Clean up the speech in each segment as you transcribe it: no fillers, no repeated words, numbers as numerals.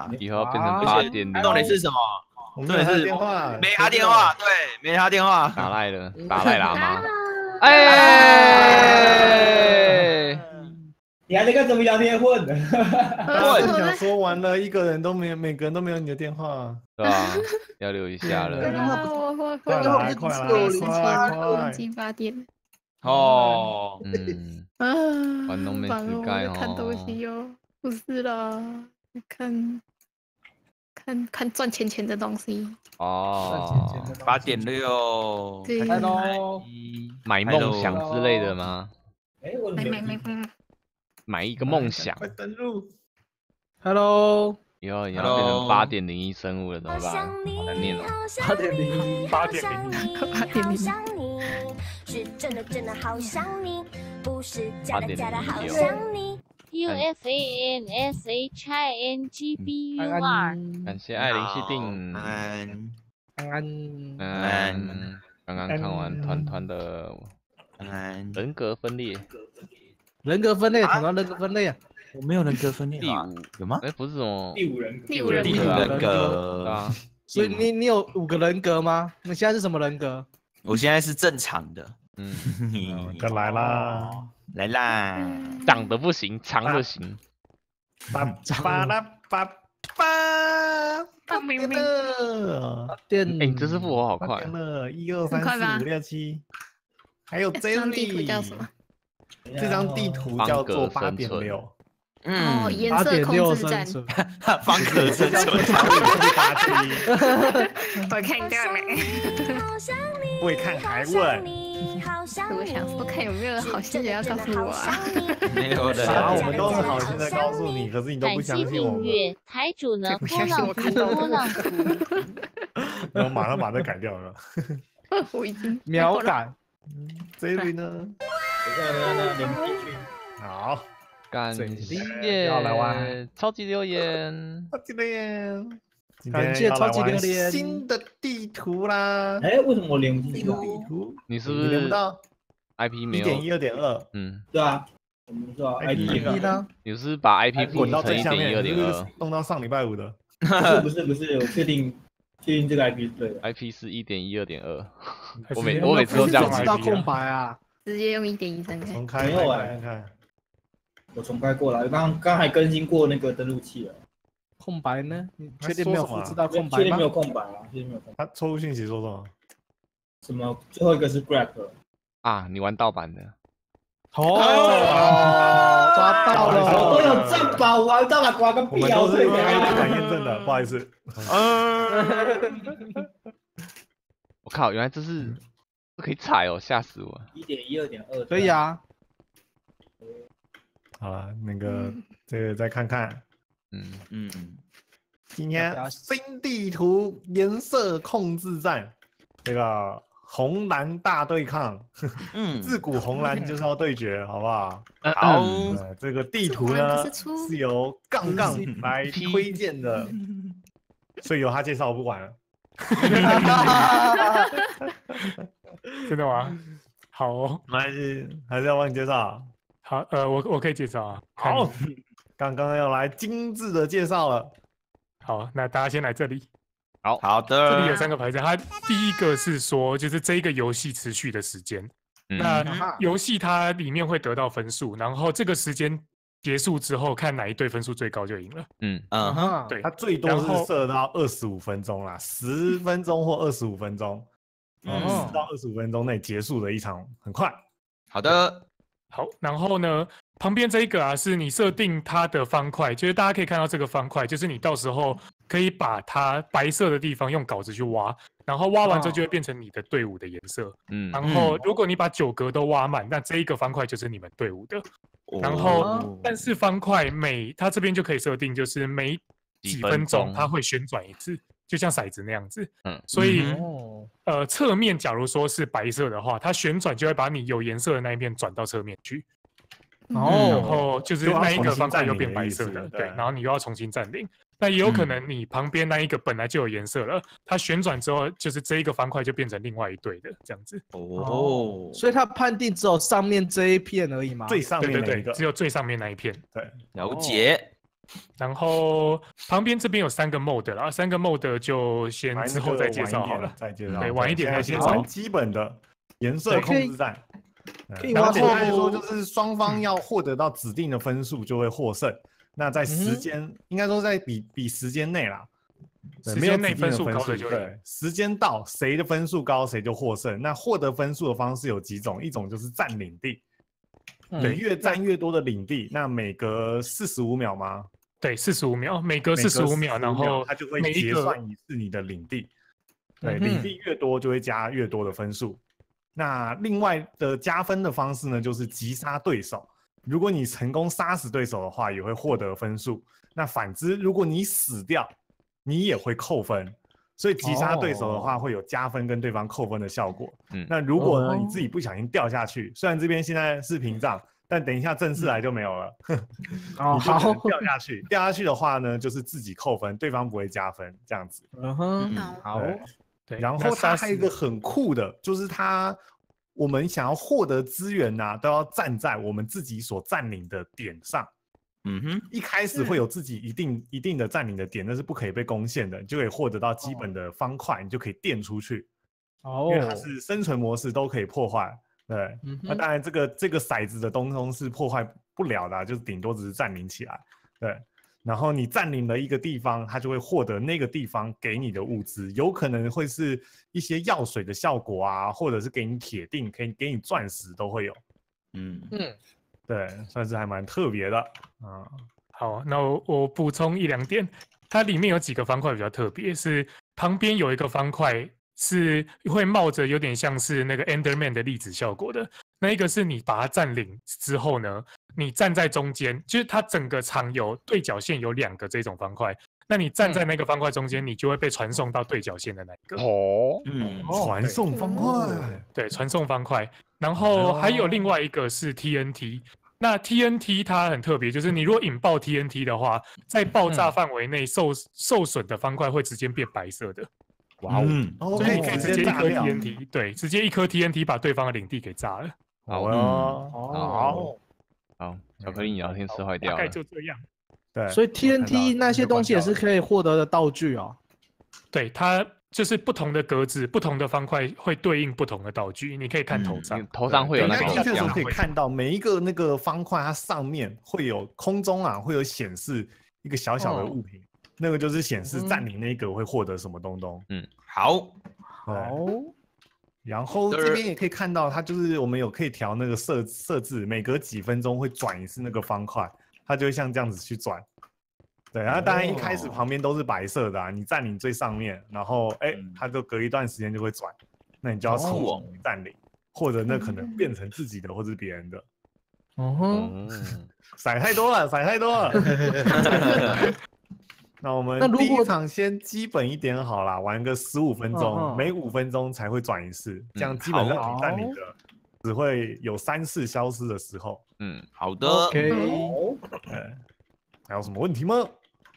以后变成8.0。 重点是什么？重点是电话， 没他电话，对，没他电话。 打赖了，打赖喇嘛。 哎， 你还在跟什么聊天混？ 我想说完了，一个人都没有，每个人都没有你的电话， 对吧？要留一下了。 快来快来快！ 进8点。 哦， 玩弄没烦哦， 自盖我在看东西哟，不是啦，看赚钱的东西。 哦 8.6， 对 ，Hello， 买梦想之类的吗？ 哎，我买一个梦想。 快登录。 Hello， 以后你要变成8.01生物了，怎么办？好难念哦。 8.0， 是真的好想你，不是假的好想你。 UFANSHINGBUR。 感谢艾琳系定。刚刚看完团团的人格分裂。 人格分裂，团团人格分裂啊！ 我没有人格分裂啊，有吗？ 哎，不是什么第五人格啊。 所以你有5个人格吗？你现在是什么人格？ 我现在是正常的。 该来啦， 来啦！ 长得不行，长的行。 巴拉巴电， 哎，你这次复活好快了，1、2、3、4、5、6、7，还有这张地图叫什么？ 这张地图叫做8.6。 哦，颜色控制站。 方格生存。 我看到了。 未看还问。 我想说，看有没有好心人要告诉我啊。 没有的。 然后我们都是好心的告诉你，可是你都不相信我们。 台主呢？波浪符。 然后马上把这改掉了。 我已经秒改。 这里呢？好。 感谢要来玩超级留言， 超级留言， 感谢超级留言， 新的地图啦！ 哎，为什么我连不进去？ 地图你是不是连不到 ？IP 没有 1.1、2.2， 对啊，我们知道 IP 呢？ 你是把 IP 滚到成最下面 1.1、2.2， 动到上礼拜5的。 不是，我确定这个 IP 是对的。 IP 是1.1、2.2， 我每次都这样知道空白啊， 直接用1.1看看。 重开， 没有看。 我重开过了，刚还更新过那个登录器了。 空白呢？你确定没有复制到空白吗？ 确定没有空白啊，确定没有空白。 他错误信息说什么？ 什么？最后一个是 Grab 啊，你玩盗版的。 哦，抓到了！ 我有正版，我玩盗版刮个屁啊！ 我们都是正版验证的，不好意思。 我靠，原来这是可以踩哦，吓死我 ！1.1、2.2 可以啊。 好了，那个这个再看看，今天新地图颜色控制战，这个红蓝大对抗，自古红蓝就是要对决，好不好？ 好， 这个地图呢是由杠杠来推荐的，所以由他介绍我不管了。 真的吗？好哦， 还是要帮你介绍。 好，我可以介绍啊。 好，刚刚要来精致的介绍了。 好，那大家先来这里。 好的。 这里有3个牌子，它第一个是说，就是这一个游戏持续的时间。那游戏它里面会得到分数，然后这个时间结束之后，看哪一队分数最高就赢了。对， 它最多是设到25分钟啦，10分钟或25分钟，10到25分钟内结束的一场，很快。 好的。 好，然后呢，旁边这一个啊，是你设定它的方块，就是大家可以看到这个方块，就是你到时候可以把它白色的地方用镐子去挖，然后挖完之后就会变成你的队伍的颜色。然后如果你把9格都挖满，那这一个方块就是你们队伍的。然后，但是方块它这边就可以设定，就是每几分钟它会旋转一次。就像骰子那样子，所以侧面假如说是白色的话，它旋转就会把你有颜色的那一面转到侧面去，然后就是那一个方块又变白色的，对，然后你又要重新占领。那也有可能你旁边那一个本来就有颜色了，它旋转之后，就是这一个方块就变成另外一队的这样子。 所以它判定只有上面这一片而已吗？ 最上面那一个， 只有最上面那一片。 对， 了解。 然后旁边这边有3个 mode 啦，3个 mode 就先之后再介绍好了。 再介绍。 对，晚一点再介绍。 先玩基本的颜色控制战。 然后简单来说，就是双方要获得到指定的分数就会获胜。那在时间，应该说在比时间内啦。 时间内分数高的就对，时间到谁的分数高谁就获胜。那获得分数的方式有几种，一种就是占领地，对，越占越多的领地，那每隔45秒吗？ 对，45秒，每隔45秒，然后它就会结算一次你的领地。对，领地越多就会加越多的分数。那另外的加分的方式呢，就是击杀对手。如果你成功杀死对手的话，也会获得分数。那反之，如果你死掉，你也会扣分。所以击杀对手的话，会有加分跟对方扣分的效果。那如果呢，你自己不小心掉下去，虽然这边现在是屏障，但等一下正式来就没有了。你就可能掉下去，掉下去的话呢，就是自己扣分，对方不会加分，这样子。 好。 对， 然后它还有一个很酷的，就是我们想要获得资源啊，都要站在我们自己所占领的点上。一开始会有自己一定的占领的点，那是不可以被攻陷的，你就可以获得到基本的方块，你就可以垫出去。因为它是生存模式，都可以破坏。对，那当然这个骰子的东是破坏不了的，就是顶多只是占领起来。对。然后你占领了一个地方，它就会获得那个地方给你的物资，有可能会是一些药水的效果啊，或者是给你铁锭，可以给你钻石都会有。对，算是还蛮特别的啊。 好，那我补充1-2点，它里面有几个方块比较特别，是旁边有一个方块是会冒着有点像是那个 Enderman 的粒子效果的，那一个是你把它占领之后呢，你站在中间，就是它整个场有对角线有2个这种方块，那你站在那个方块中间，你就会被传送到对角线的那一个。 传送方块。 对，传送方块。然后还有另外一个是 TNT。那 TNT 它很特别，就是你如果引爆 TNT 的话，在爆炸范围内受损的方块会直接变白色的。 哇哦！ 所以你可以直接1颗 TNT， 对，直接1颗 TNT 把对方的领地给炸了。 好， 巧克力你要先吃坏掉了。 大概就这样。 对， 所以 TNT 那些东西也是可以获得的道具哦。 对，它就是不同的格子、不同的方块会对应不同的道具，你可以看头上， 头上会有那个。 进去的时候可以看到每一个那个方块，它上面会有空中啊，会有显示一个小小的物品，那个就是显示占领那个会获得什么东东。 好。 然后这边也可以看到，它就是我们有可以调那个设置，每隔几分钟会转一次那个方块，它就会像这样子去转。对，然后当然一开始旁边都是白色的啊，你占领最上面，然后它就隔一段时间就会转，那你就要重新占领，或者那可能变成自己的或是别人的。骰太多了，骰太多了。那我们第一场先基本一点好啦，玩个15分钟，每5分钟才会转一次，这样基本上你占领的只会有3次消失的时候。 好的。 还有什么问题吗？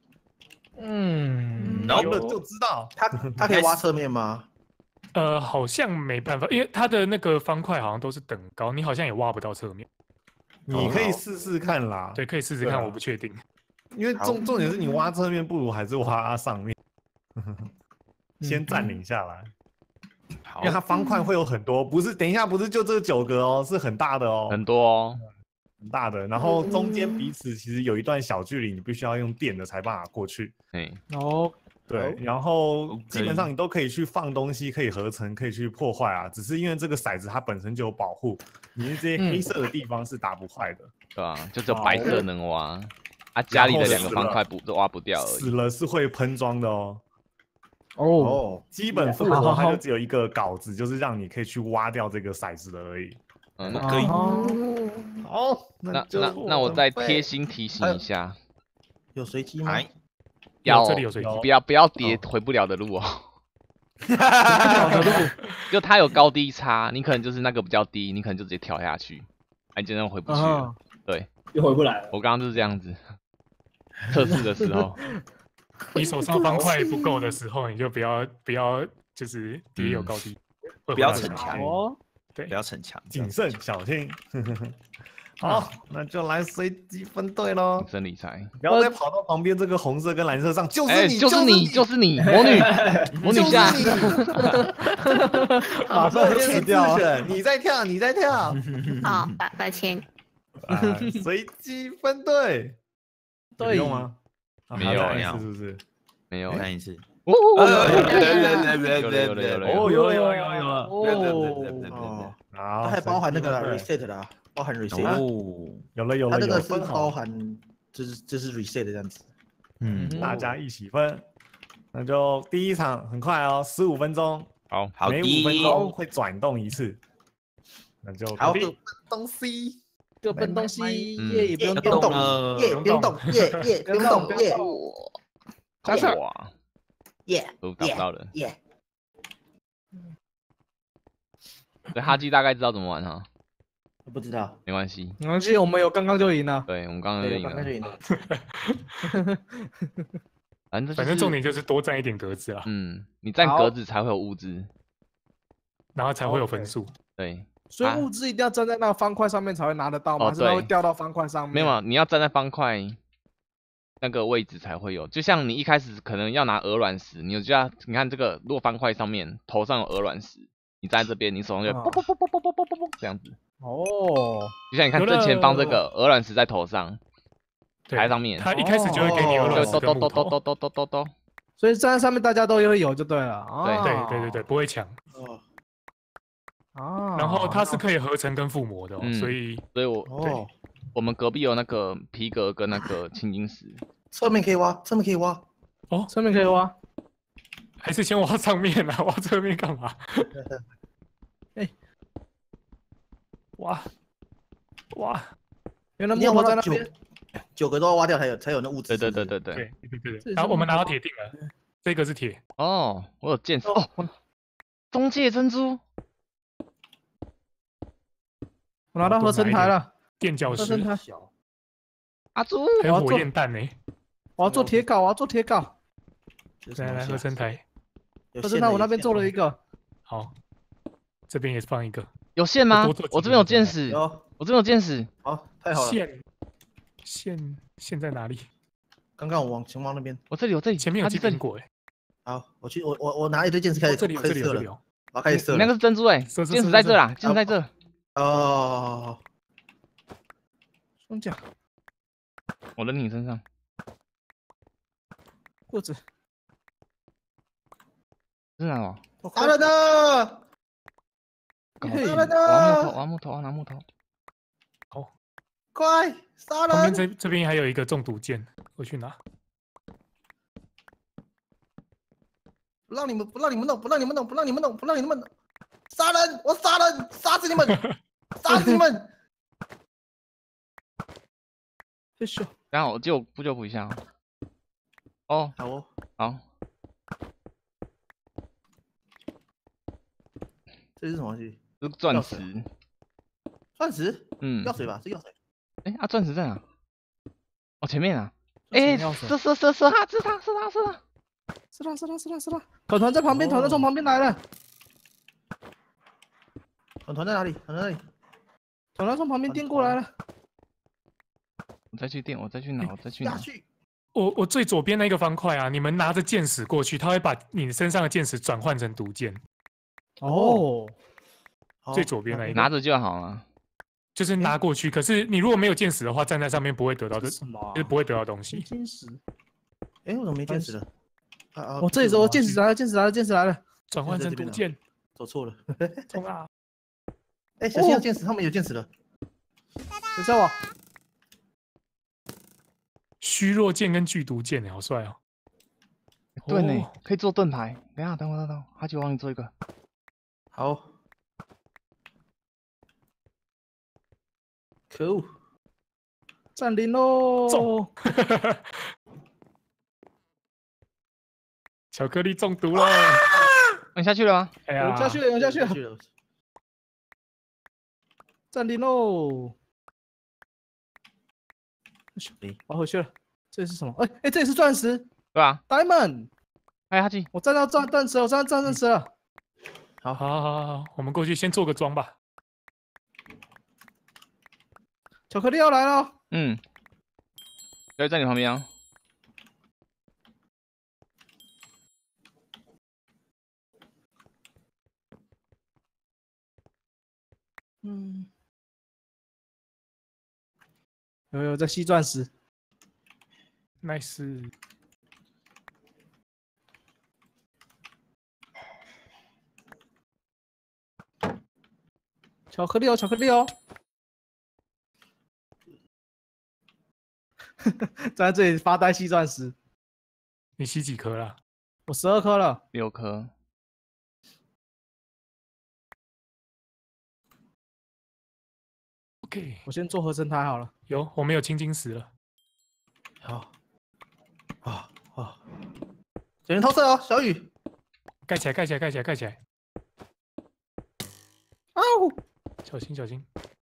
有了就知道。 它可以挖侧面吗？ 好像没办法，因为它的那个方块好像都是等高，你好像也挖不到侧面。 你可以试试看啦。 对，可以试试看，我不确定。 因为重点是你挖侧面不如还是挖上面，先占领下来。因为它方块会有很多，不是等一下不是就这9个哦，是很大的哦， 很多哦， 很大的。然后中间彼此其实有一段小距离，你必须要用电的才办法过去。对，然后基本上你都可以去放东西，可以合成，可以去破坏啊。只是因为这个骰子它本身就有保护，你这些黑色的地方是打不坏的。 对啊，就只有白色能挖。家里的2个方块都挖不掉而已。 死了是会喷装的哦。基本复活它就只有一个稿子，就是让你可以去挖掉这个骰子的而已。 可以。 好， 那我再贴心提醒一下， 有随机吗？ 这里有随机， 不要跌回不了的路哦。就它有高低差，你可能就是那个比较低，你可能就直接跳下去，你真的回不去了。对， 又回不来了。 我刚刚就是这样子。测试的时候， 你手上方块不够的时候，你就不要就是跌有高低， 不要逞强哦。 对，不要逞强， 谨慎小心。 好，那就来随机分队喽。 真理财， 不要再跑到旁边这个红色跟蓝色上，就是你， 就是你，就是你，魔女，魔女下， 马上就死掉了。你在跳，你在跳。 好，抱歉。 随机分队，有用吗？ 没有， 是不是？ 没有， 看一次。 哦，有了。 哦， 它还包含那个 reset 啦，包含 reset。 哦， 有了。 它这个是包含，就是 reset 这样子。 大家一起分，那就第一场很快哦，15分钟。 好， 每5分钟会转动一次，那就好， 各奔东西， 各奔东西，耶，也不用动动， 耶，不用动，耶，不用动，耶， 哇， 耶， 都打不到人。 耶。 对，哈基大概知道怎么玩哈。 不知道， 没关系， 没关系，我们有刚刚就赢了。 对，我们刚刚就赢了。 反正重点就是多占一点格子啊。 你占格子才会有物资， 然后才会有分数。 对， 所以物资一定要站在那个方块上面才会拿得到吗？还是它会掉到方块上面？ 没有，你要站在方块那个位置才会有。就像你一开始可能要拿鹅卵石，你看这个，如果方块上面头上有鹅卵石，你站在这边，你手上就啵啵啵啵啵啵啵啵这样子。 哦， 就像你看正前方这个鹅卵石在头上，台上面， 它一开始就会给你鹅卵石跟木头。 所以站在上面大家都会有就对了。 对，不会抢。然后它是可以合成跟附魔的，所以我们隔壁有那个皮革跟那个青金石， 侧面可以挖，侧面可以挖。 哦，侧面可以挖， 还是先挖上面啊？挖侧面干嘛？ 哎， 挖， 原来木头在那边 ，9个都要挖掉才有那物质。 对。 然后我们拿到铁锭了，这个是铁。 哦，我有剑哦，中介珍珠。 我拿到合成台了， 垫脚石。 阿朱， 还有火焰弹呢。 我要做铁镐， 来合成台。 合成台我那边做了一个。 好，这边也放一个。 有线吗？我这边有箭矢。我这边有箭矢。 好，太好了。 线在哪里？ 刚刚我往前方那边。 我这里， 前面有鸡苹果哎。 好，我拿一堆箭矢开始射了。我开始射。 你那个是珍珠哎，箭矢在这啦，箭矢在这。 哦， 双甲， 我扔你身上。 裤子， 是哪哦？ 杀人的！ 杀人的！我要木头，我拿木头。 好， 快杀人！ 旁边这边还有一个中毒箭，我去拿。 不让你们弄！杀人！我杀人！杀死你们！杀死你们！ 谢谢。 然后我救补一下哦。 好哦。 好。 这是什么东西？ 是钻石。 钻石？药水吧，是药水。 钻石在哪？哦，前面啊。射他！ 团团在旁边，团团从旁边来了。 团在哪里？ 团从旁边颠过来了。 我再去垫，我再去拿。 我最左边那个方块啊，你们拿着箭矢过去，他会把你身上的箭矢转换成毒箭。 哦， 最左边那一个拿着就好了， 就是拿过去。可是你如果没有箭矢的话，站在上面不会得到的，就是不会得到东西。 箭矢， 我怎么没箭矢了？ 我这里说，箭矢来了， 转换成毒箭， 走错了， 冲啊！ 小心有箭矢，他们有箭矢了。 等下我。 虚弱剑跟剧毒剑，好帅哦！ 对呢，可以做盾牌。等我，哈基，我帮你做一个。 好。可恶！ 占领喽！ 巧克力中毒了！ 你下去了吗？ 哎呀， 我下去了。占领喽！我回去了。这里是什么？这里是钻石。 对啊 ，Diamond。 哈基， 我站到钻石了， 好，我们过去先做个桩吧。 巧克力要来了。 嗯，在你旁边啊。 嗯，有在吸钻石 ，nice。 巧克力哦，巧克力哦。站在这里发呆吸钻石。 你吸几颗了？ 我12颗了。 6颗。 OK， 我先做合成台好了。 有，我们有青金石了。 好，小心偷射哦，小雨。 盖起来，盖起来，盖起来，盖起来。 啊呜！ 小心，小心。